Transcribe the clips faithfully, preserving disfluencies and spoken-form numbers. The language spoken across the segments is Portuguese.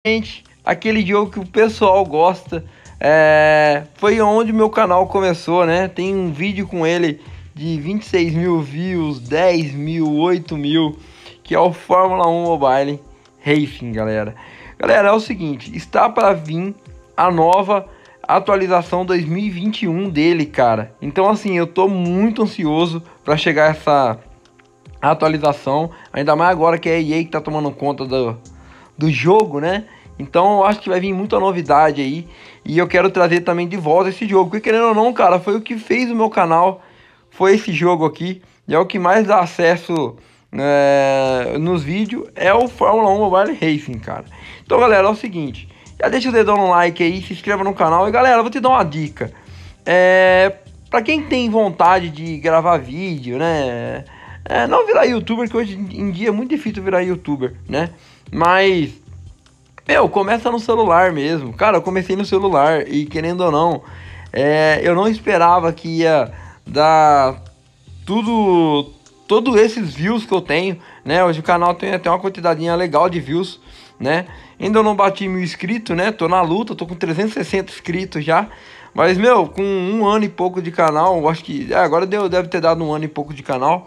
Gente, aquele jogo que o pessoal gosta, é, foi onde meu canal começou, né? Tem um vídeo com ele de vinte e seis mil views, dez mil, oito mil, que é o Fórmula um Mobile Racing, galera. Galera, é o seguinte, está para vir a nova atualização dois mil e vinte e um dele, cara. Então, assim, eu tô muito ansioso para chegar essa atualização, ainda mais agora que é a E A que tá tomando conta do do jogo, né? Então eu acho que vai vir muita novidade aí. E eu quero trazer também de volta esse jogo, porque querendo ou não, cara, foi o que fez o meu canal. Foi esse jogo aqui. E é o que mais dá acesso é, nos vídeos. É o Fórmula um Mobile Racing, cara. Então, galera, é o seguinte. Já deixa o dedão no like aí, se inscreva no canal. E, galera, eu vou te dar uma dica. É, pra quem tem vontade de gravar vídeo, né? É, não virar youtuber, que hoje em dia é muito difícil virar youtuber, né? Mas, meu, começa no celular mesmo. Cara, eu comecei no celular e, querendo ou não, é, eu não esperava que ia dar tudo, todos esses views que eu tenho, né? Hoje o canal tem até uma quantidadinha legal de views, né? Ainda não bati mil inscritos, né? Tô na luta, tô com trezentos e sessenta inscritos já. Mas, meu, com um ano e pouco de canal, eu acho que... É, agora deu, deve ter dado um ano e pouco de canal.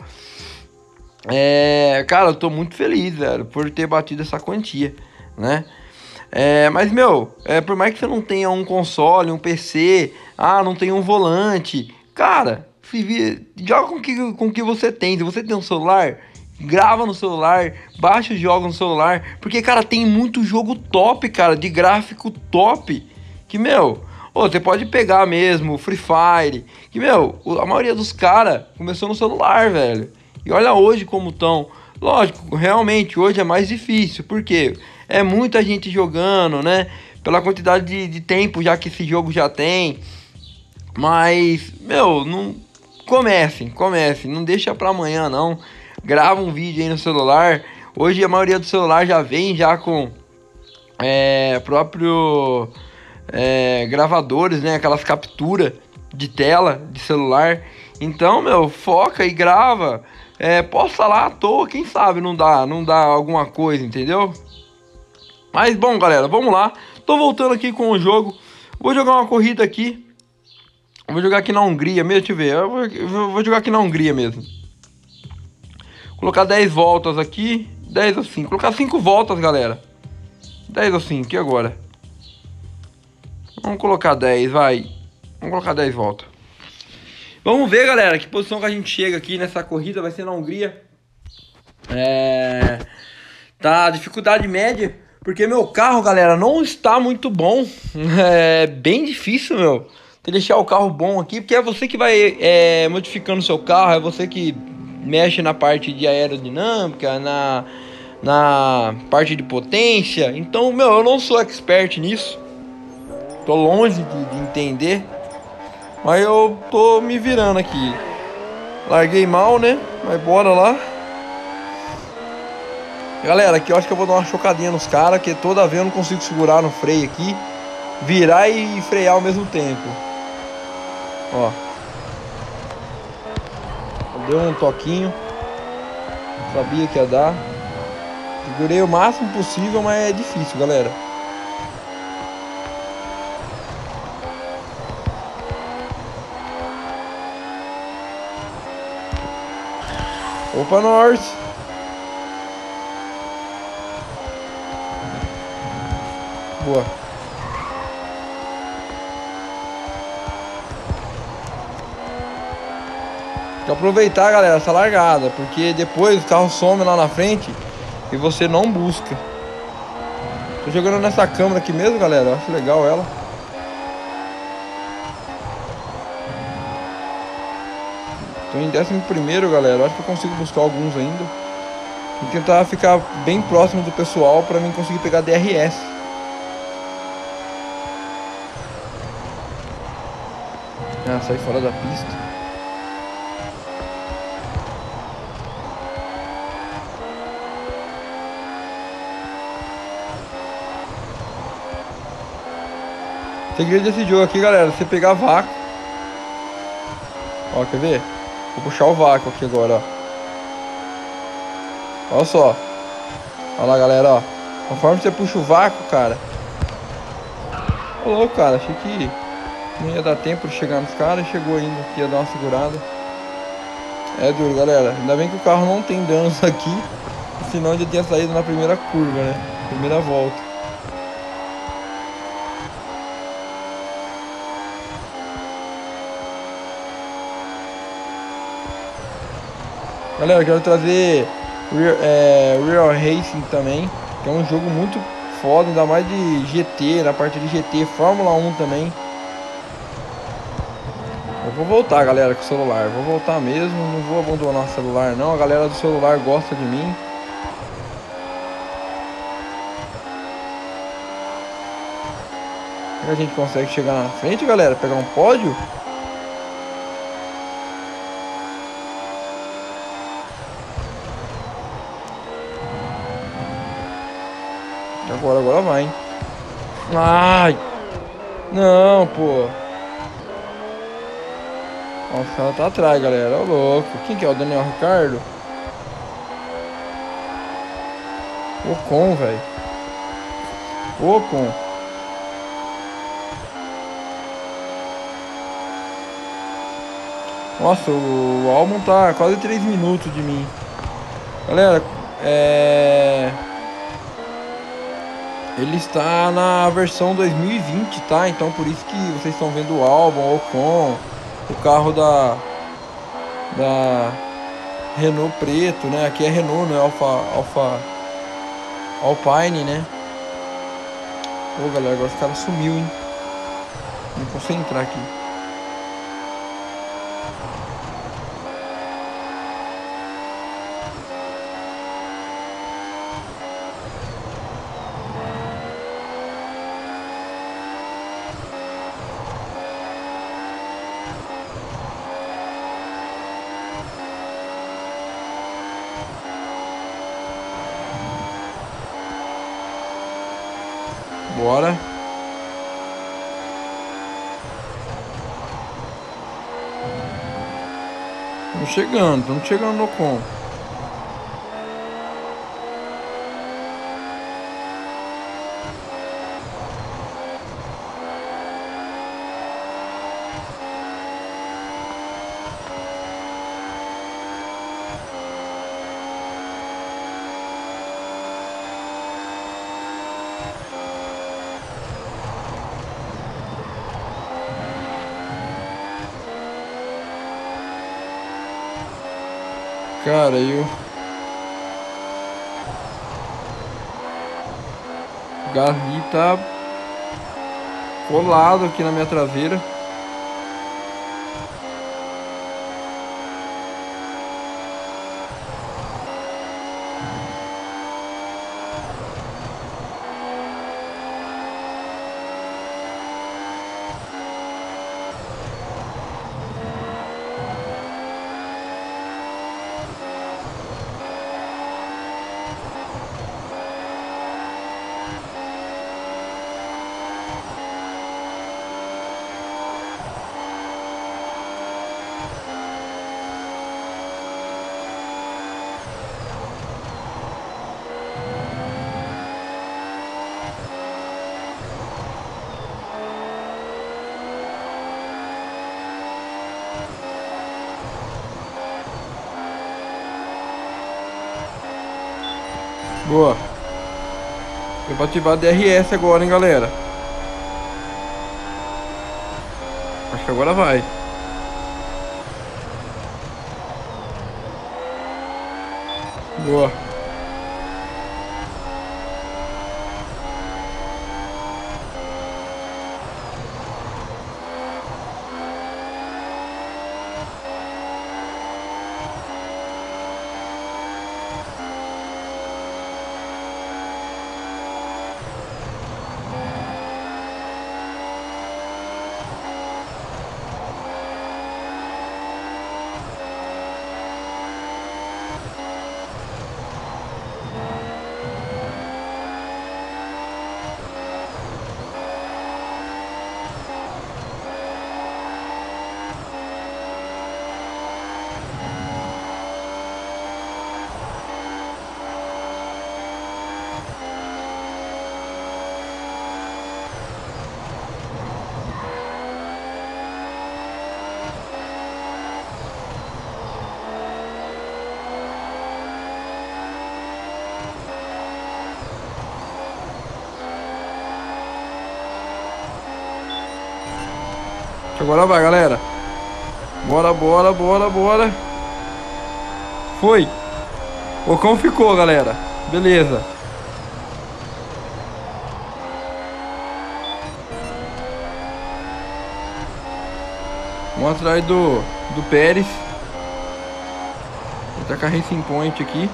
É, cara, eu tô muito feliz, velho, por ter batido essa quantia, né? É, mas, meu, é, por mais que você não tenha um console, um P C, ah, não tem um volante, cara, se vir, joga com o que, com que você tem. Se você tem um celular, grava no celular, baixa os jogos no celular, porque, cara, tem muito jogo top, cara, de gráfico top, que, meu, ô, você pode pegar mesmo, Free Fire, que, meu, a maioria dos caras começou no celular, velho. E olha hoje como estão. Lógico, realmente hoje é mais difícil, porque é muita gente jogando, né? Pela quantidade de, de tempo já que esse jogo já tem. Mas, meu, não comecem, comecem, não deixa pra amanhã não. Grava um vídeo aí no celular. Hoje a maioria do celular já vem já com é, próprio é, gravadores, né? Aquelas capturas de tela de celular. Então, meu, foca e grava. É, posta lá à toa, quem sabe não dá, não dá alguma coisa, entendeu? Mas bom, galera, vamos lá. Tô voltando aqui com o jogo. Vou jogar uma corrida aqui. Vou jogar aqui na Hungria mesmo, deixa eu ver. Eu vou, eu vou jogar aqui na Hungria mesmo. Colocar dez voltas aqui. dez assim. Colocar cinco voltas, galera. dez assim, aqui agora. Vamos colocar dez, vai. Vamos colocar dez voltas. Vamos ver, galera, que posição que a gente chega aqui nessa corrida. Vai ser na Hungria. É... Tá, dificuldade média. Porque meu carro, galera, não está muito bom. É bem difícil, meu. Tem que deixar o carro bom aqui. Porque é você que vai é, modificando o seu carro. É você que mexe na parte de aerodinâmica, na, na parte de potência. Então, meu, eu não sou expert nisso. Tô longe de, de entender. Mas eu tô me virando aqui. Larguei mal, né? Mas bora lá. Galera, aqui eu acho que eu vou dar uma chocadinha nos caras, que toda vez eu não consigo segurar no freio aqui. Virar e frear ao mesmo tempo. Ó. Deu um toquinho. Sabia que ia dar. Segurei o máximo possível, mas é difícil, galera. Opa, Norte. Boa. Tem que aproveitar, galera, essa largada, porque depois o carro some lá na frente e você não busca. Tô jogando nessa câmera aqui mesmo, galera. Eu acho legal ela. Tô em décimo primeiro, galera. Eu acho que eu consigo buscar alguns ainda. Vou tentar ficar bem próximo do pessoal pra mim conseguir pegar D R S. Ah, saí fora da pista. O segredo desse jogo aqui, galera, você pegar vácuo. Ó, quer ver? Vou puxar o vácuo aqui agora, ó. Olha só. Olha lá, galera, ó. Conforme você puxa o vácuo, cara. Ô louco, cara, achei que não ia dar tempo de chegar nos caras, chegou ainda, que ia dar uma segurada. É duro, galera. Ainda bem que o carro não tem danos aqui, senão ele tinha saído na primeira curva, né? Primeira volta. Galera, eu quero trazer Real, é, Real Racing também, que é um jogo muito foda, ainda mais de G T, na parte de G T, Fórmula um também. Eu vou voltar, galera, com o celular. Vou voltar mesmo, não vou abandonar o celular, não. A galera do celular gosta de mim. Será que a gente consegue chegar na frente, galera? Pegar um pódio? Agora, agora vai, hein? Ai! Não, pô. Ó, o cara tá atrás, galera. Ô, louco. Quem que é? O Daniel Ricardo? Ocon, velho. Ocon. Nossa, o Albon tá quase três minutos de mim. Galera, é... ele está na versão dois mil e vinte, tá? Então por isso que vocês estão vendo o Albon, o Ocon, o carro da... Da... Renault preto, né? Aqui é Renault, não é Alfa... Alfa... Alpine, né? Ô, galera, agora os caras sumiu, hein? Vou me concentrar aqui. Bora. Estamos chegando, estamos chegando no Ocon. Cara, e o Gasly tá colado aqui na minha traseira. Boa. Eu vou ativar D R S agora, hein, galera. Acho que agora vai. Boa. Agora vai, galera. Bora, bora, bora, bora. Foi. O Ocon ficou, galera. Beleza. Vamos atrás do, do Pérez. Vou tacar Racing Point aqui.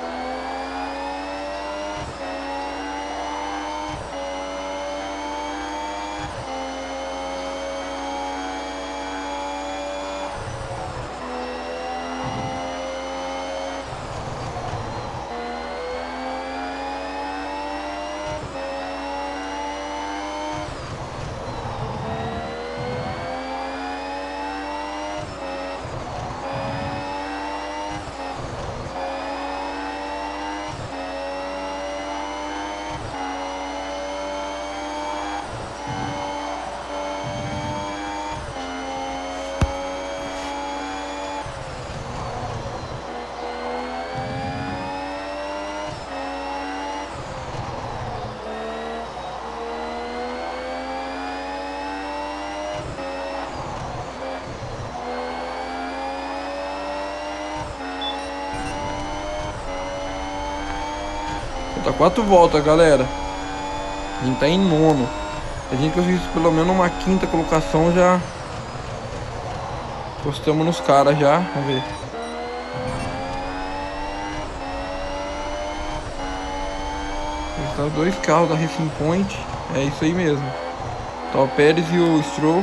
Tá quatro voltas, galera. A gente tá em nono. Se a gente conseguisse pelo menos uma quinta colocação, já postamos nos caras já. Vamos ver. Tá os dois carros da Racing Point. É isso aí mesmo. Tá o Pérez e o Stroll.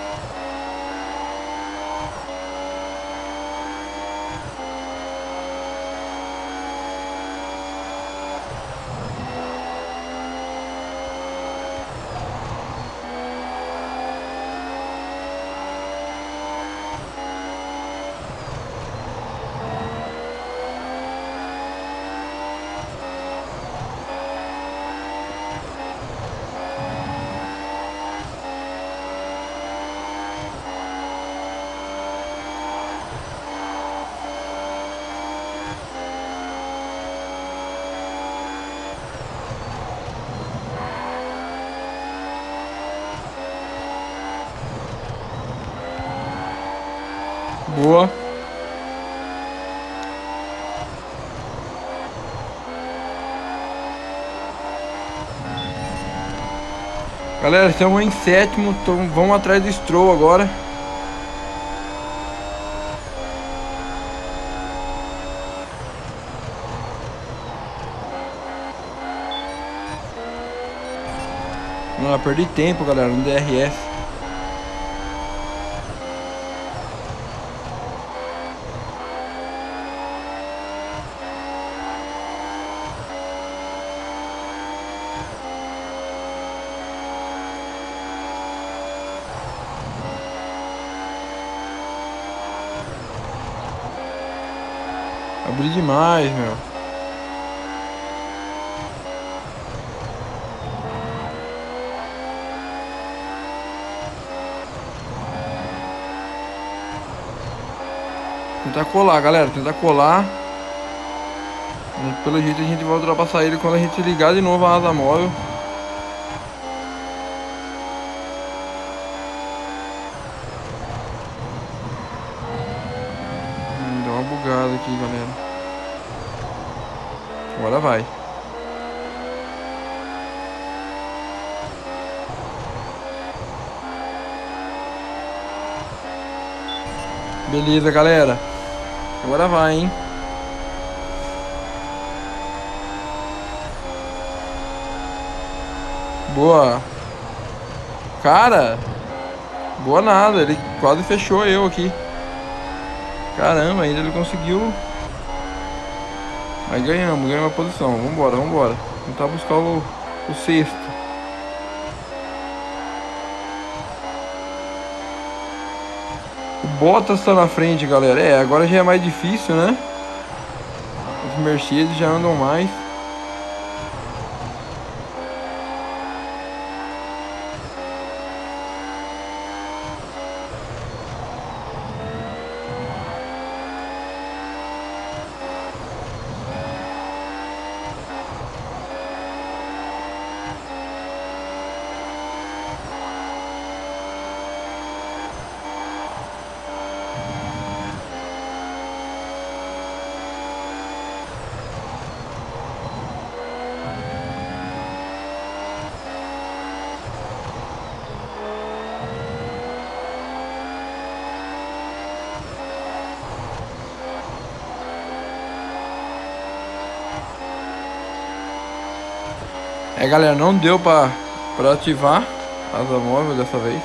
Boa. Galera, estamos em sétimo. Então vamos atrás do Stroll agora. Não, perdi tempo, galera, no D R S. Abri demais, meu. Tentar colar, galera. Tentar colar. Pelo jeito a gente vai ultrapassar ele quando a gente ligar de novo a asa móvel. Hum, deu uma bugada aqui, galera. Agora vai. Beleza, galera. Agora vai, hein? Boa. Cara. Boa nada. Ele quase fechou eu aqui. Caramba, ainda ele conseguiu. Mas ganhamos, ganhamos a posição. Vambora, vambora. Tentar buscar o, o sexto. O Bottas tá na frente, galera. É, agora já é mais difícil, né? Os Mercedes já andam mais. É, galera, não deu pra, pra ativar asa móvel dessa vez.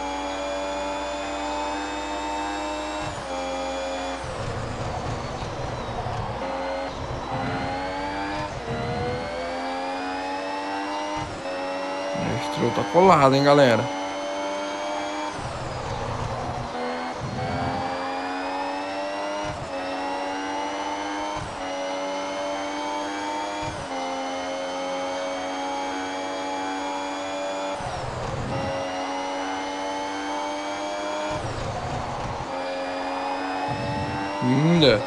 O Stroll tá colado, hein, galera. Linda.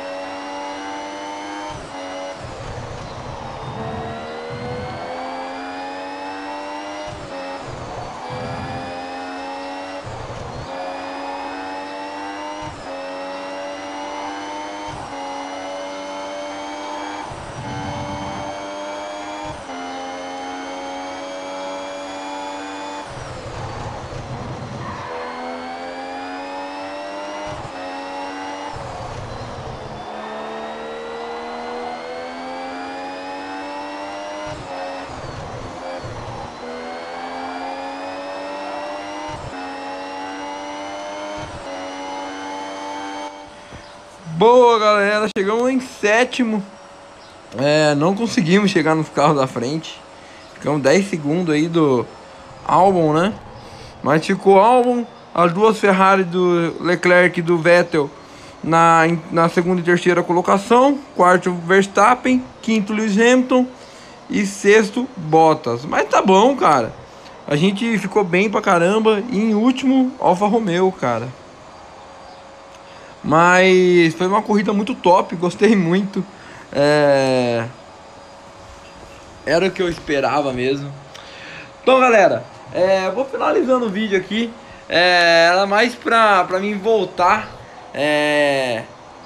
Boa, galera, chegamos em sétimo. É, não conseguimos chegar nos carros da frente. Ficamos dez segundos aí do Albon, né? Mas ficou Albon, as duas Ferrari do Leclerc e do Vettel na, na segunda e terceira colocação. Quarto, Verstappen. Quinto, Lewis Hamilton. E sexto, Bottas. Mas tá bom, cara. A gente ficou bem pra caramba. E em último, Alfa Romeo, cara. Mas foi uma corrida muito top, gostei muito. É... Era o que eu esperava mesmo. Então, galera, é... vou finalizando o vídeo aqui. É... Era mais pra, pra mim voltar é...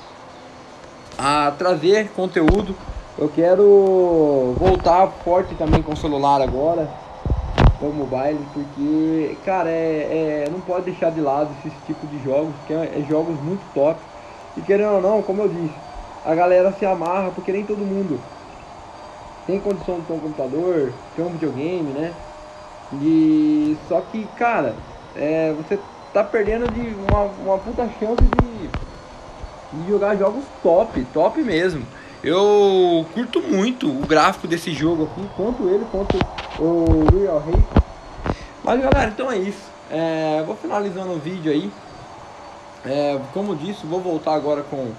a trazer conteúdo. Eu quero voltar forte também com o celular agora, com o mobile, porque, cara, é, é, não pode deixar de lado esse tipo de jogos, que é, é jogos muito top. E querendo ou não, como eu disse, a galera se amarra, porque nem todo mundo tem condição de ter um computador, ter um videogame, né? E só que, cara, é, você tá perdendo de uma, uma puta chance de, de jogar jogos top, top mesmo. Eu curto muito o gráfico desse jogo aqui, tanto ele quanto o Real Race. Mas, galera, então é isso. É, vou finalizando o vídeo aí. É, como disse, vou voltar agora com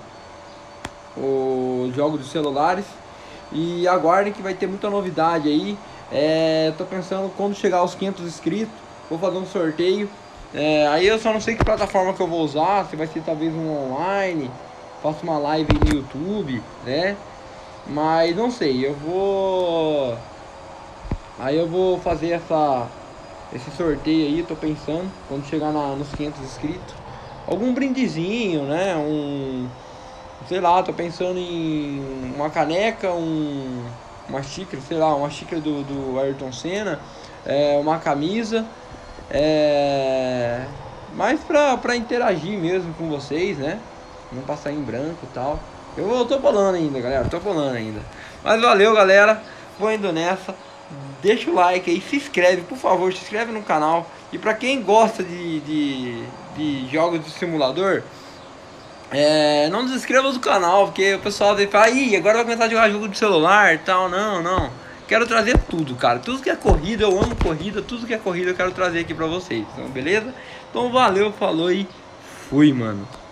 os jogos de celulares. E aguardem que vai ter muita novidade aí. É, tô pensando quando chegar aos quinhentos inscritos, vou fazer um sorteio. É, aí eu só não sei que plataforma que eu vou usar. Se vai ser talvez um online, faço uma live no YouTube, né? Mas não sei, eu vou... Aí eu vou fazer essa... esse sorteio aí, tô pensando, quando chegar na, nos quinhentos inscritos. Algum brindezinho, né? Um... Sei lá, tô pensando em uma caneca, um... uma xícara, sei lá, uma xícara do, do Ayrton Senna. É, uma camisa. É... Mais pra, pra interagir mesmo com vocês, né? Não passar em branco e tal. Eu tô bolando ainda, galera, tô bolando ainda. Mas valeu, galera, vou indo nessa. Deixa o like aí, se inscreve, por favor, se inscreve no canal. E pra quem gosta de, de, de jogos de simulador, é, não desinscreva do canal, porque o pessoal vai falar, ih, agora vai começar a jogar jogo de celular e tal. Não, não. Quero trazer tudo, cara. Tudo que é corrida, eu amo corrida. Tudo que é corrida eu quero trazer aqui pra vocês, então, beleza? Então valeu, falou e fui, mano.